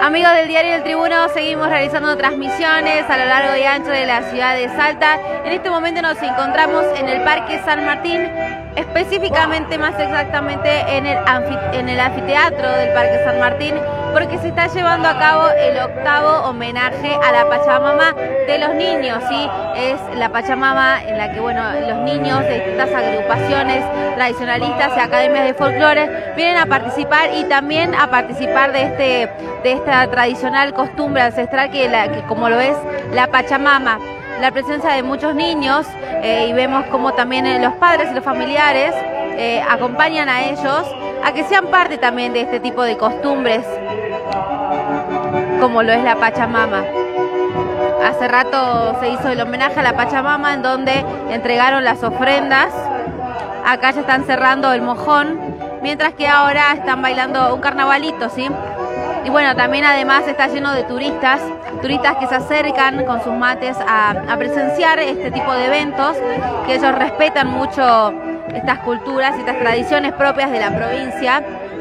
Amigos del diario El Tribuno, seguimos realizando transmisiones a lo largo y ancho de la ciudad de Salta. En este momento nos encontramos en el Parque San Martín, específicamente, más exactamente, en el anfiteatro del Parque San Martín, porque se está llevando a cabo el 8º homenaje a la Pachamama de los niños, ¿sí? Es la Pachamama en la que, bueno, los niños de distintas agrupaciones tradicionalistas y academias de folclore vienen a participar y también a participar de esta tradicional costumbre ancestral que como lo es la Pachamama. La presencia de muchos niños y vemos como también los padres y los familiares acompañan a ellos a que sean parte también de este tipo de costumbres como lo es la Pachamama. Hace rato se hizo el homenaje a la Pachamama en donde entregaron las ofrendas. Acá ya están cerrando el mojón, mientras que ahora están bailando un carnavalito, ¿sí? Y bueno, también además está lleno de turistas que se acercan con sus mates a presenciar este tipo de eventos, que ellos respetan mucho estas culturas y estas tradiciones propias de la provincia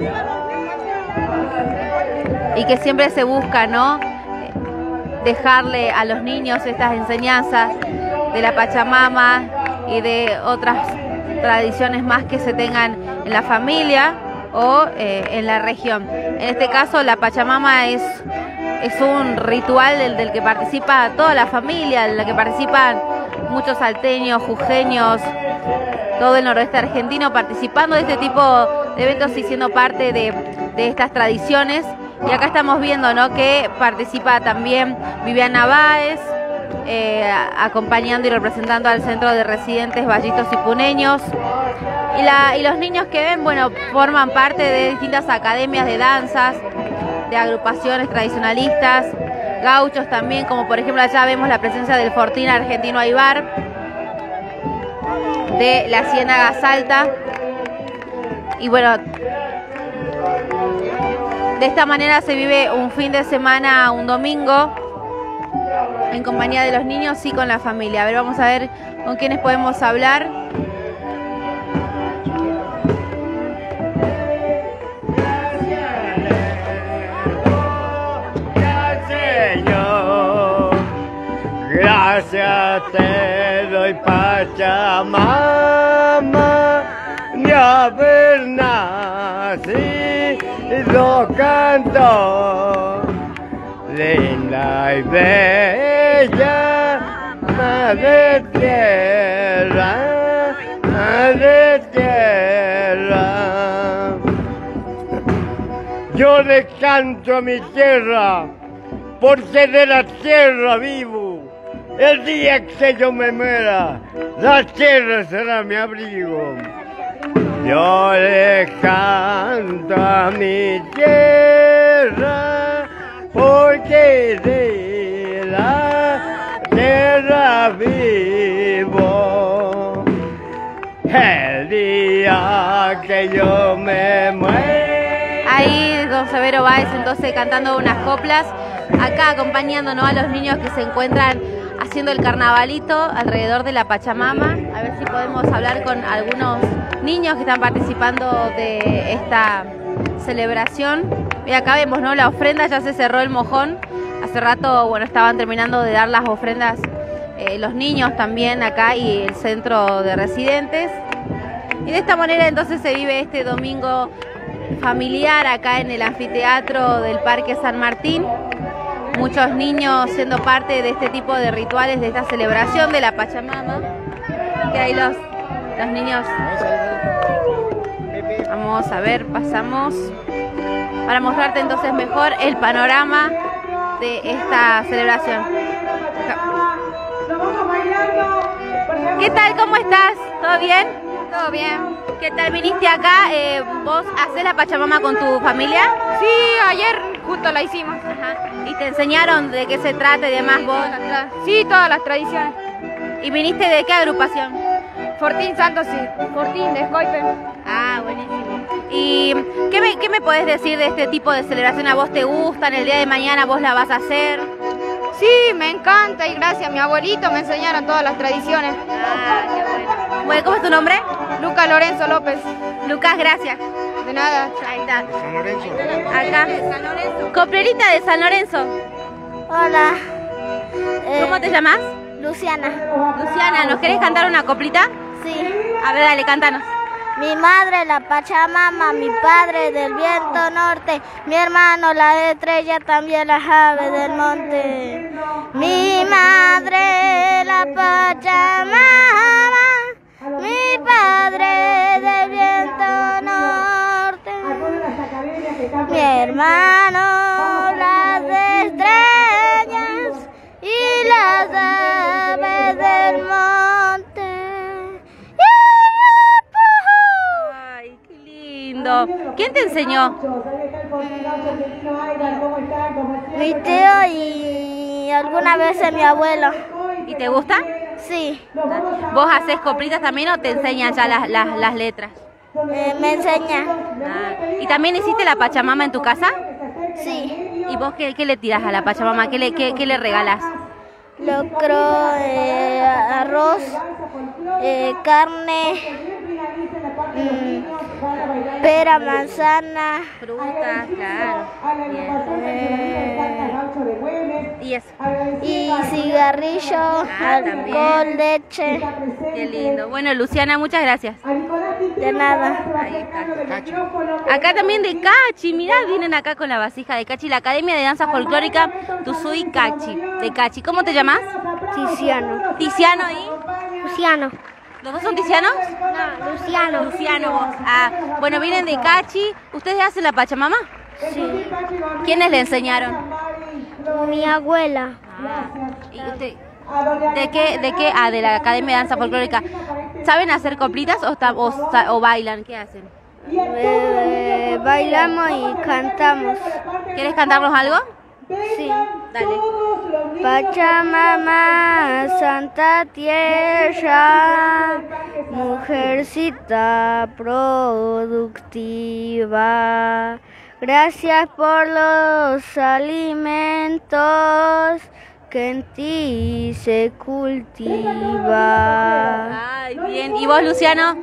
y que siempre se busca, ¿no?, dejarle a los niños estas enseñanzas de la Pachamama y de otras tradiciones más que se tengan en la familia o en la región. En este caso la Pachamama es un ritual del que participa toda la familia, en la que participan muchos salteños, jujeños, todo el noroeste argentino participando de este tipo de eventos y siendo parte de estas tradiciones. Y acá estamos viendo, ¿no?, que participa también Viviana Báez, acompañando y representando al Centro de Residentes Vallitos y Puneños. Y los niños que ven, bueno, forman parte de distintas academias de danzas, de agrupaciones tradicionalistas, gauchos también, como por ejemplo allá vemos la presencia del Fortín Argentino Aybar, de la Ciénaga Salta. Y bueno, de esta manera se vive un fin de semana, un domingo, en compañía de los niños y con la familia. A ver, vamos a ver con quiénes podemos hablar. Gracias te doy, Pachamama, de haber nacido canto, linda y bella, madre tierra, madre tierra. Yo le canto a mi tierra, porque de la tierra vivo. El día que yo me muera, la tierra será mi abrigo. Yo le canto a mi tierra, porque de la tierra vivo. El día que yo me muera. Ahí don Severo Báez entonces cantando unas coplas, acá acompañándonos a los niños que se encuentran haciendo el carnavalito alrededor de la Pachamama. A ver si podemos hablar con algunos niños que están participando de esta celebración. Y acá vemos, ¿no?, la ofrenda, ya se cerró el mojón. Hace rato, bueno, estaban terminando de dar las ofrendas los niños también acá y el Centro de Residentes. Y de esta manera entonces se vive este domingo familiar acá en el anfiteatro del Parque San Martín. Muchos niños siendo parte de este tipo de rituales, de esta celebración de la Pachamama. Que ahí los niños. Vamos a ver, pasamos para mostrarte entonces mejor el panorama de esta celebración. ¿Qué tal? ¿Cómo estás? ¿Todo bien? Todo bien. ¿Qué tal? ¿Viniste acá? ¿Vos hacés la Pachamama con tu familia? Sí, ayer justo la hicimos. Ajá. ¿Y te enseñaron de qué se trata y demás vos? Sí, todas las tradiciones. ¿Y viniste de qué agrupación? Fortín Santos y Fortín de Escoipe. Ah, buenísimo. ¿Y qué me podés decir de este tipo de celebración? ¿A vos te gustan? ¿El día de mañana vos la vas a hacer? Sí, me encanta y gracias a mi abuelito me enseñaron todas las tradiciones. Ah, qué bueno. Bueno, ¿cómo es tu nombre? Lucas Lorenzo López. Lucas, gracias. De nada. Ahí está. San Lorenzo. Acá. Coplerita de San Lorenzo. Hola. ¿Cómo te llamas? Luciana. Luciana, ¿nos querés cantar una coplita? Sí. A ver, dale, cántanos. Mi madre la Pachamama, mi padre del viento norte, mi hermano la estrella, también las aves del monte. Mi madre la Pachamama, mi padre del viento norte, mi hermano las estrellas y las aves del monte. Ay, qué lindo. ¿Quién te enseñó? Mi tío y algunas veces mi abuelo. ¿Y te gusta? Sí, ¿Vos haces coplitas también o te enseñan ya las letras? me enseña. ¿Y también hiciste la Pachamama en tu casa? Sí, ¿Y vos qué le tirás a la Pachamama? ¿Qué le regalás? locro, arroz, carne, pera, manzana, Frutas, claro. Y eso. y cigarrillo, alcohol, también. leche. Qué lindo. Bueno, Luciana, muchas gracias. De nada. Ahí está. Acá también de Cachi, mirá, vienen acá con la vasija de Cachi, la Academia de Danza Folclórica Tuzui Cachi, de Cachi. ¿Cómo te llamas? Tiziano. Tiziano y... Luciano. ¿Los dos son Tizianos? No, Luciano. Luciano vos. Ah, bueno, vienen de Cachi. ¿Ustedes hacen la Pachamama? Sí. ¿Quiénes le enseñaron? Mi abuela. ¿Y usted? ¿De qué? Ah, de la Academia de Danza Folclórica. ¿Saben hacer coplitas o bailan? ¿Qué hacen? Bailamos y cantamos. ¿Quieres cantarnos algo? Sí. Dale. Pachamama, Santa Tierra, mujercita productiva, gracias por los alimentos que en ti se cultiva. Ay, bien. ¿Y vos, Luciano?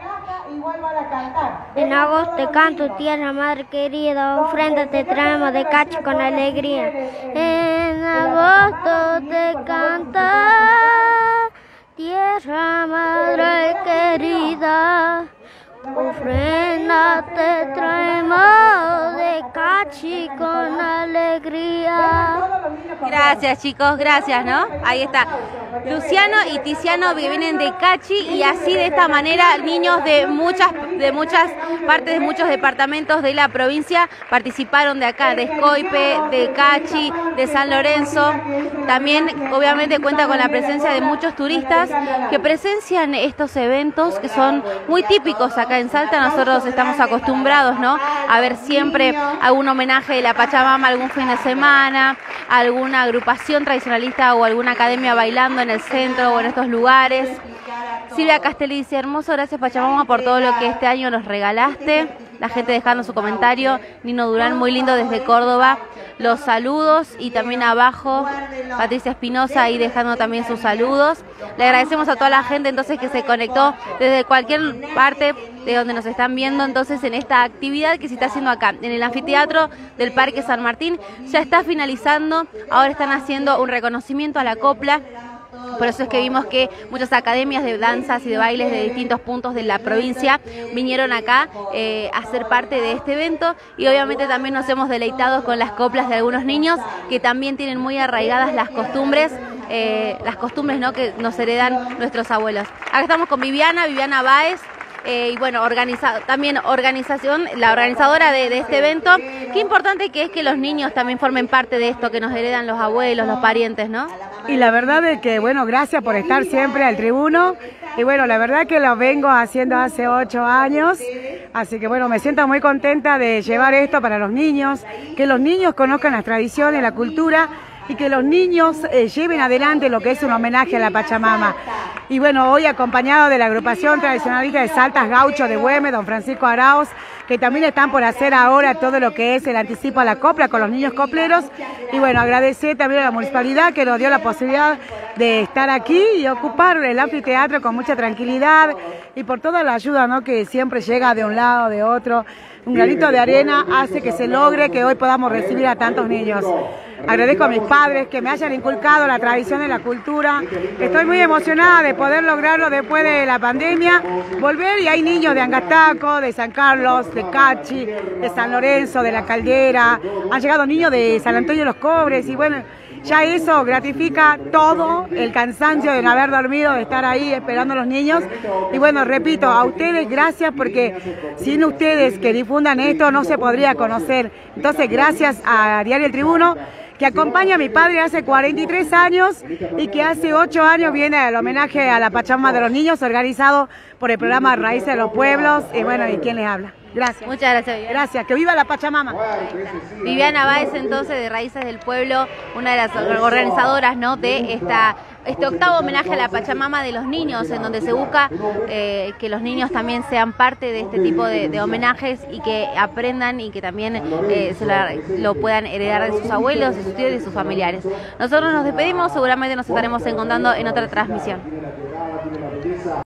En agosto te canto, tierra madre querida, ofrenda te traemos de Cachi con alegría. En agosto te canta, tierra madre querida, ofrenda te traemos de Cachi con alegría. Gracias, chicos, gracias, ¿no? Ahí está. Luciano y Tiziano que vienen de Cachi y así de esta manera niños de muchas partes, de muchos departamentos de la provincia participaron de acá, de Escoipe, de Cachi, de San Lorenzo. También obviamente cuenta con la presencia de muchos turistas que presencian estos eventos que son muy típicos acá en Salta. Nosotros estamos acostumbrados, ¿no?, a ver siempre algún homenaje de la Pachamama algún fin de semana, alguna agrupación tradicionalista o alguna academia bailando en el centro o en estos lugares. Silvia Castelli dice: hermoso, gracias Pachamama por todo lo que este año nos regalaste. La gente dejando su comentario. Nino Durán, muy lindo desde Córdoba. Los saludos. Y también abajo Patricia Espinosa ahí dejando también sus saludos. Le agradecemos a toda la gente entonces que se conectó desde cualquier parte de donde nos están viendo entonces en esta actividad que se está haciendo acá en el anfiteatro del Parque San Martín. Ya está finalizando, ahora están haciendo un reconocimiento a la copla. Por eso es que vimos que muchas academias de danzas y de bailes de distintos puntos de la provincia vinieron acá a ser parte de este evento, y obviamente también nos hemos deleitado con las coplas de algunos niños que también tienen muy arraigadas las costumbres, ¿no?, que nos heredan nuestros abuelos. Acá estamos con Viviana Báez. Y bueno, la organizadora de este evento. Qué importante que es que los niños también formen parte de esto, que nos heredan los abuelos, los parientes, ¿no? Y la verdad es que, bueno, gracias por estar siempre al tribuno. Y bueno, la verdad que lo vengo haciendo hace 8 años. Así que bueno, me siento muy contenta de llevar esto para los niños, que los niños conozcan las tradiciones, la cultura, y que los niños lleven adelante lo que es un homenaje a la Pachamama. Y bueno, hoy acompañado de la agrupación tradicionalista de Saltas Gaucho de Güemes, don Francisco Arauz, que también están por hacer ahora todo lo que es el anticipo a la copla con los niños copleros. Y bueno, agradecer también a la municipalidad que nos dio la posibilidad de estar aquí y ocupar el anfiteatro con mucha tranquilidad, y por toda la ayuda, ¿no?, que siempre llega de un lado, de otro. Un granito de arena hace que se logre que hoy podamos recibir a tantos niños. Agradezco a mis padres que me hayan inculcado la tradición y la cultura. Estoy muy emocionada de poder lograrlo después de la pandemia. Volver, y hay niños de Angataco, de San Carlos, de Cachi, de San Lorenzo, de La Caldera. Han llegado niños de San Antonio de los Cobres y bueno, ya eso gratifica todo el cansancio de no haber dormido, de estar ahí esperando a los niños. Y bueno, repito, a ustedes gracias, porque sin ustedes que difundan esto no se podría conocer. Entonces gracias a Diario El Tribuno, que acompaña a mi padre hace 43 años y que hace 8 años viene el homenaje a la Pachamama de los niños organizado por el programa Raíces de los Pueblos. Y bueno, ¿y quién les habla? Gracias. Muchas gracias, Viviana. Gracias, que viva la Pachamama. Viviana Báez, entonces, de Raíces del Pueblo, una de las organizadoras, ¿no?, de este octavo homenaje a la Pachamama de los niños, en donde se busca que los niños también sean parte de este tipo de homenajes y que aprendan y que también lo puedan heredar de sus abuelos, de sus tíos y de sus familiares. Nosotros nos despedimos, seguramente nos estaremos encontrando en otra transmisión.